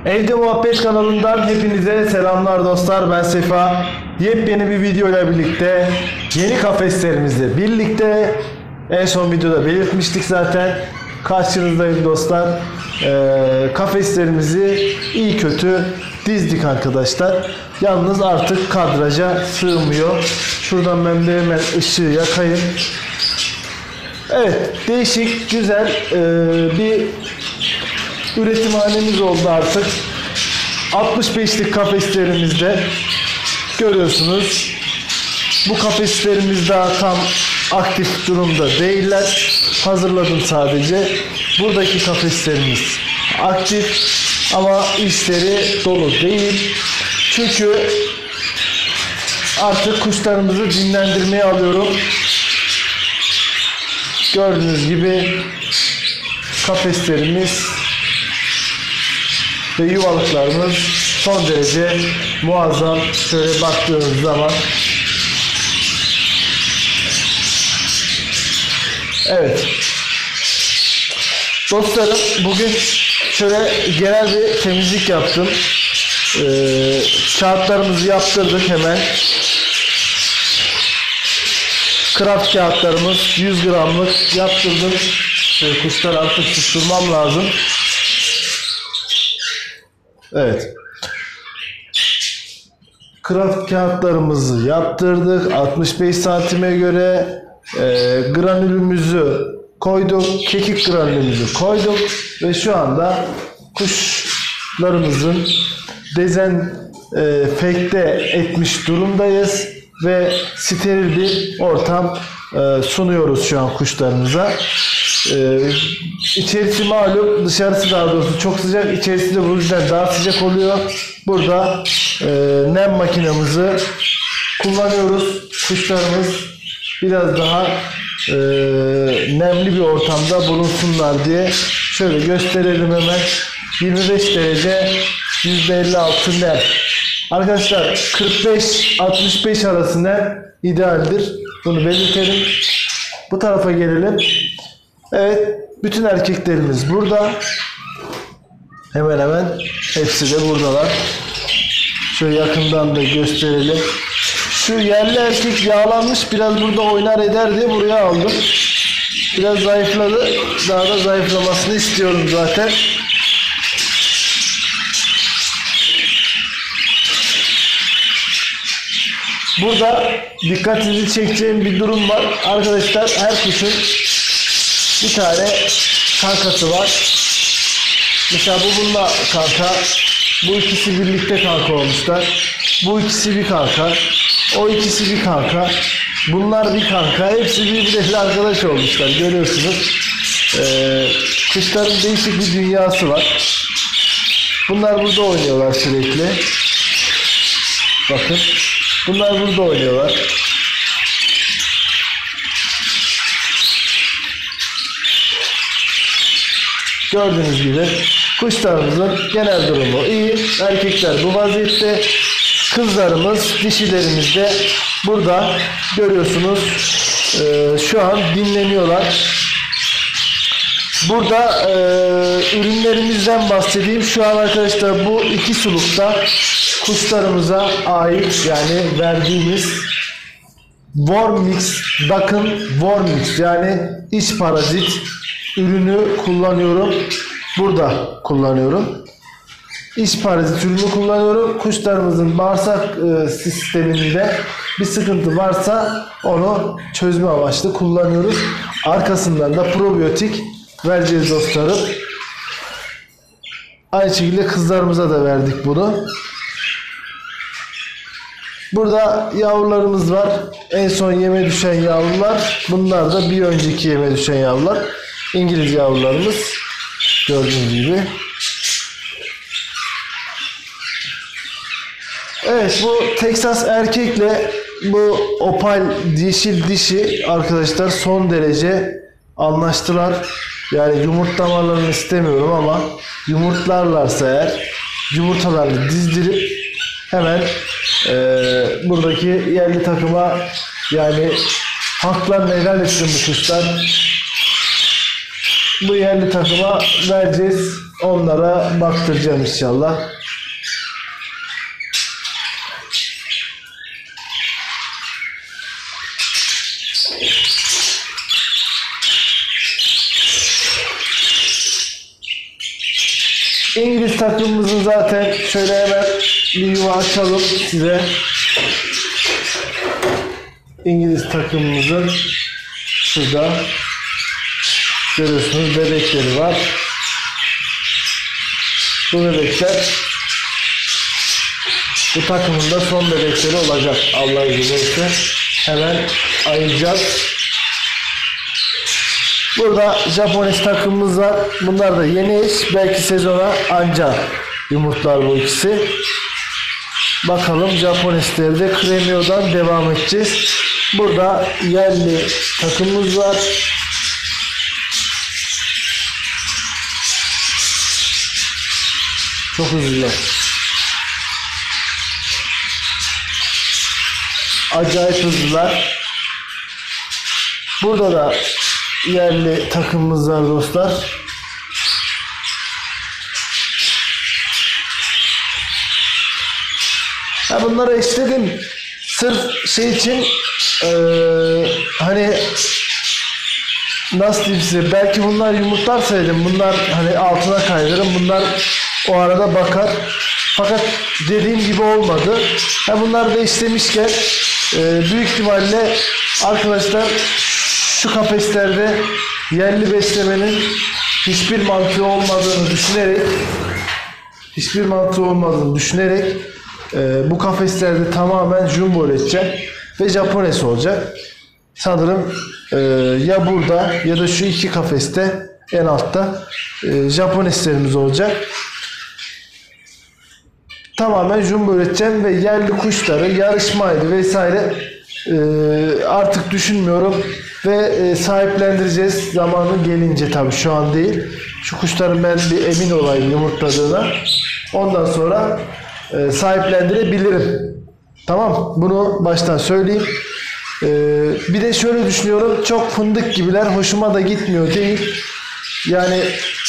Evde Muhabbet kanalından hepinize selamlar dostlar. Ben Sefa. Yepyeni bir video ile birlikte yeni kafeslerimizle birlikte en son videoda belirtmiştik zaten. Karşınızdayım dostlar. Kafeslerimizi iyi kötü dizdik arkadaşlar. Yalnız artık kadraja sığmıyor. Şuradan ben bir hemen ışığı yakayım. Evet, değişik, güzel bir üretimhanemiz oldu artık. 65'lik kafeslerimizde görüyorsunuz. Bu kafeslerimiz daha tam aktif durumda değiller. Hazırladım sadece. Buradaki kafeslerimiz aktif ama işleri dolu değil. Çünkü artık kuşlarımızı dinlendirmeye alıyorum. Gördüğünüz gibi kafeslerimiz ve yuvalıklarımız son derece muazzam. Şöyle baktığınız zaman evet dostlarım, bugün şöyle genel bir temizlik yaptım. Kağıtlarımızı yaptırdık hemen. Kraft kağıtlarımız 100 gramlık yaptırdım. Kuşlar artık susturmam lazım. Evet. Kraft kağıtlarımızı yaptırdık. 65 santime göre granülümüzü koyduk. Kekik granülümüzü koyduk. Ve şu anda kuşlarımızın dezenfekte etmiş durumdayız. Ve steril bir ortam sunuyoruz şu an kuşlarımıza. İçerisi malum, dışarısı daha doğrusu çok sıcak, içerisi de bu yüzden daha sıcak oluyor. Burada nem makinemizi kullanıyoruz. Kuşlarımız biraz daha nemli bir ortamda bulunsunlar diye. Şöyle gösterelim hemen. 25 derece, %56 nem. Arkadaşlar 45-65 arası nem idealdir. Bunu belirtelim. Bu tarafa gelelim. Evet, bütün erkeklerimiz burada. Hemen hemen hepsi de buradalar. Şöyle yakından da gösterelim. Şu yerli erkek yağlanmış, biraz burada oynar eder diye buraya aldım. Biraz zayıfladı. Daha da zayıflamasını istiyorum zaten. Burada dikkatinizi çekeceğim bir durum var. Arkadaşlar, her kuşun bir tane kankası var. Mesela bu bununla kanka. Bu ikisi birlikte kanka olmuşlar. Bu ikisi bir kanka. O ikisi bir kanka. Bunlar bir kanka. Hepsi birbirleriyle arkadaş olmuşlar. Görüyorsunuz. Kuşların değişik bir dünyası var. Bunlar burada oynuyorlar sürekli. Bakın. Bunlar burada oynuyorlar. Gördüğünüz gibi kuşlarımızın genel durumu iyi. Erkekler bu vaziyette. Kızlarımız, dişilerimiz de burada. Görüyorsunuz. Şu an dinleniyorlar. Burada ürünlerimizden bahsedeyim. Şu an arkadaşlar bu iki sulukta kuşlarımıza ait, yani verdiğimiz Wormix, bakın Wormix, yani iç parazit ürünü kullanıyorum. Burada kullanıyorum. İç parazit ürünü kullanıyorum. Kuşlarımızın bağırsak sisteminde bir sıkıntı varsa onu çözme amaçlı kullanıyoruz. Arkasından da probiyotik vereceğiz dostlarım. Aynı şekilde kızlarımıza da verdik bunu. Burada yavrularımız var. En son yeme düşen yavrular. Bunlar da bir önceki yeme düşen yavrular. İngiliz yavrularımız. Gördüğünüz gibi. Evet, bu Texas erkekle bu opal yeşil dişi arkadaşlar son derece anlaştılar. Yani yumurtlamalarını istemiyorum ama yumurtlarlarsa eğer yumurtalarını dizdirip hemen buradaki yerli takıma, yani haklarını helal etsin bu kuşlar. Bu yerli takıma vereceğiz. onlara baktıracağım inşallah. İngiliz takımımızın zaten şöyle hemen bir yuva açalım size. İngiliz takımımızın şurada görüyorsunuz bebekleri var. Bu bebekler bu takımın da son bebekleri olacak. Allah izin verirse hemen ayıracağız. Burada Japones takımımız var. Bunlar da yeni eş. Belki sezona anca yumurtlar bu ikisi. Bakalım Japones'lerde Cremio'dan devam edeceğiz. Burada yerli takımımız var. Çok hızlılar. Acayip hızlılar. Burada da yerli takımımız var dostlar. Ya bunları eşledim. Sırf şey için hani nasıl diyeyim size, belki bunlar yumurtlarsaydım bunlar hani altına kaydırırım. Bunlar o arada bakar. Fakat dediğim gibi olmadı. Ha bunları da istemişken büyük ihtimalle arkadaşlar şu kafeslerde yerli beslemenin hiçbir mantığı olmadığını düşünerek bu kafeslerde tamamen jumbo üreteceğim ve Japones olacak. Sanırım ya burada ya da şu iki kafeste en altta Japoneslerimiz olacak. Tamamen jumbo üreteceğim ve yerli kuşları yarışmaydı vesaire artık düşünmüyorum ve sahiplendireceğiz zamanı gelince, tabii şu an değil. Şu kuşların ben bir emin olayım yumurtladığına. Ondan sonra sahiplendirebilirim. Tamam, bunu baştan söyleyeyim. Bir de şöyle düşünüyorum, çok fındık gibiler, hoşuma da gitmiyor değil. Yani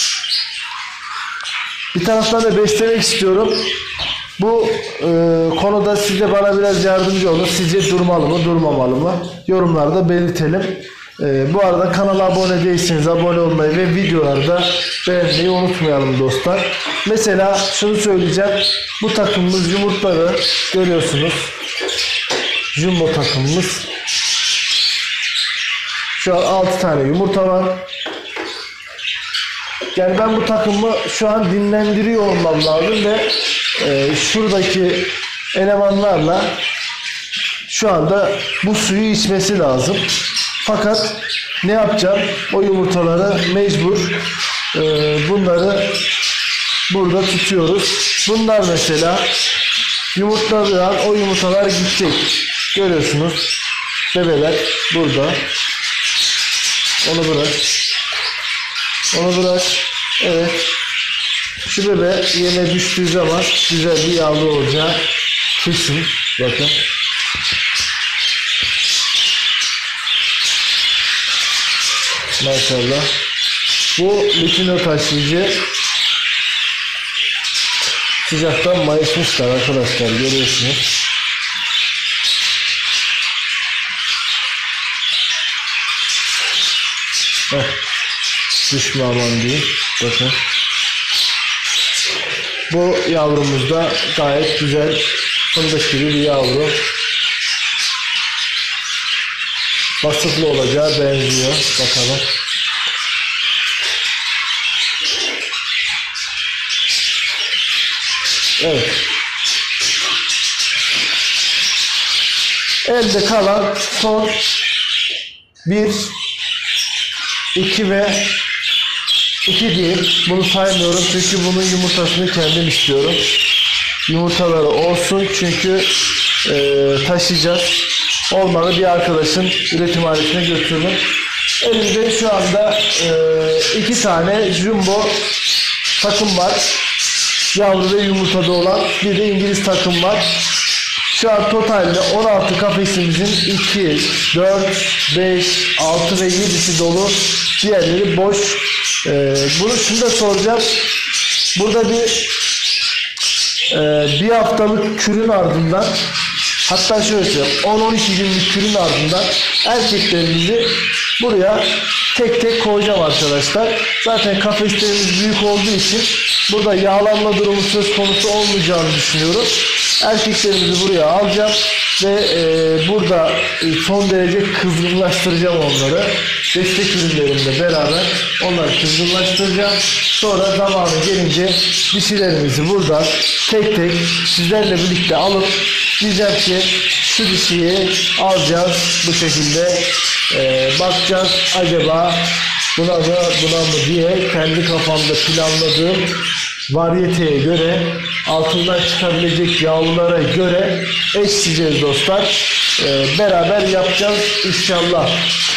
bir taraftan da beslemek istiyorum. Bu konuda siz de bana biraz yardımcı olun. Sizce durmalı mı, durmamalı mı? Yorumlarda belirtelim. Bu arada kanala abone değilseniz abone olmayı ve videolarda beğenmeyi unutmayalım dostlar. Mesela şunu söyleyeceğim. Bu takımımız yumurtları görüyorsunuz. Jumbo takımımız. Şu an 6 tane yumurta var. Yani ben bu takımı şu an dinlendiriyor olmam lazım ve şuradaki elemanlarla şu anda bu suyu içmesi lazım. Fakat ne yapacağım? O yumurtaları mecbur bunları burada tutuyoruz. Bunlar mesela yumurtladığı an o yumurtalar gidecek. Görüyorsunuz. Bebeler burada. Onu bırak. Onu bırak. Evet. Şu bebe yeme düştüğü zaman güzel bir yavru olacağı kesin. Bakın. Maşallah. Bu lütino taşıyıcı. Sıcaktan mayışmışlar arkadaşlar. Görüyorsunuz. Düşme aman diyeyim. Bakın. Bu yavrumuz da gayet güzel. Fındık gibi bir yavru. Vasıflı olacağı benziyor. Bakalım. Evet. Elde kalan son 1, 2 ve 2 değil. Bunu saymıyorum çünkü bunun yumurtasını kendim istiyorum. Yumurtaları olsun çünkü taşıyacağız. Olmalı bir arkadaşın üretim aletine götürün. Elimde şu anda 2 tane jumbo takım var. Yavru ve yumurtada olan bir de İngiliz takım var. Şu an totalde 16 kafesimizin 2, 4, 5, 6 ve 7'si dolu. Diğerleri boş. Bunu şunu da soracağım. Burada bir haftalık kürün ardından, hatta şöyle söyleyeyim, 10-12 günlük kürün ardından erkeklerimizi buraya tek tek koyacağım arkadaşlar. Zaten kafeslerimiz büyük olduğu için burada yağlanma durumu söz konusu olmayacağını düşünüyorum. Erkeklerimizi buraya alacağım ve burada son derece kızgınlaştıracağım onları. Destek ürünlerimle beraber onları kızgınlaştıracağım. Sonra zamanı gelince dişilerimizi burada tek tek sizlerle birlikte alıp diyeceğim ki şu dişiyi alacağız, bu şekilde bakacağız acaba buna mı diye kendi kafamda planladığım varyeteye göre, altından çıkabilecek yavrulara göre eşleyeceğiz dostlar. Beraber yapacağız inşallah.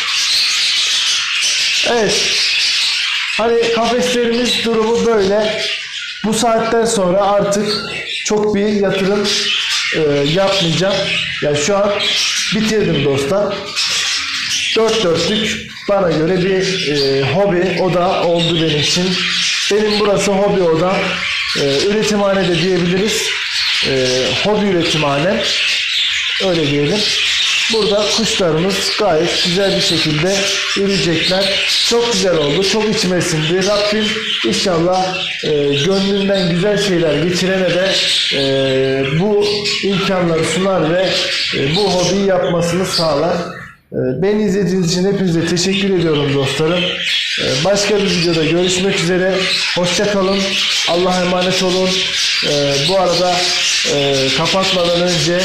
Evet. Hani kafeslerimiz durumu böyle. Bu saatten sonra artık çok bir yatırım yapmayacağım. Yani şu an bitirdim dostlar. Dört dörtlük bana göre bir hobi oda oldu benim için. Benim burası hobi oda. Üretimhane de diyebiliriz. Hobi üretimhane. Öyle diyelim. Burada kuşlarımız gayet güzel bir şekilde üreyecekler. Çok güzel oldu. Çok içime sindi. Rabbim inşallah gönlünden güzel şeyler geçirene de bu imkanları sunar ve bu hobiyi yapmasını sağlar. Beni izlediğiniz için hepinize teşekkür ediyorum dostlarım. Başka bir videoda görüşmek üzere. Hoşça kalın. Allah'a emanet olun. Bu arada kapatmadan önce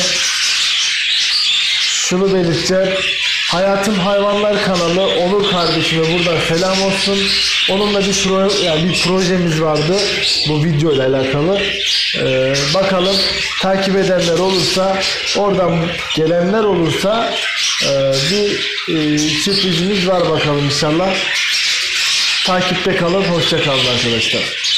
şunu belirteceğim. Hayatım Hayvanlar kanalı Onur kardeşime buradan selam olsun. Onunla bir projemiz vardı bu video ile alakalı. Bakalım takip edenler olursa, oradan gelenler olursa bir sürprizimiz var bakalım inşallah. Takipte kalın, hoşça kalın arkadaşlar.